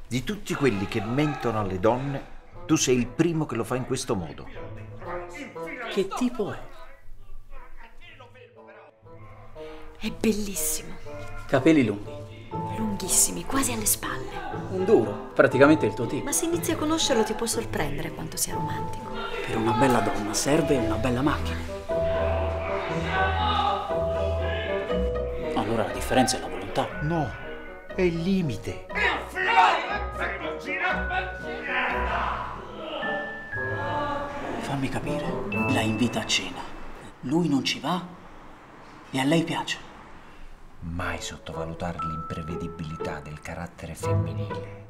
Di tutti quelli che mentono alle donne, tu sei il primo che lo fa in questo modo. Che tipo è? È bellissimo. Capelli lunghi. Lunghissimi, quasi alle spalle. Un duro, praticamente il tuo tipo. Ma se inizi a conoscerlo ti può sorprendere quanto sia romantico. Per una bella donna serve una bella macchina. Allora la differenza è la volontà. No, è il limite. Fammi capire, la invita a cena. Lui non ci va e a lei piace. Mai sottovalutare l'imprevedibilità del carattere femminile.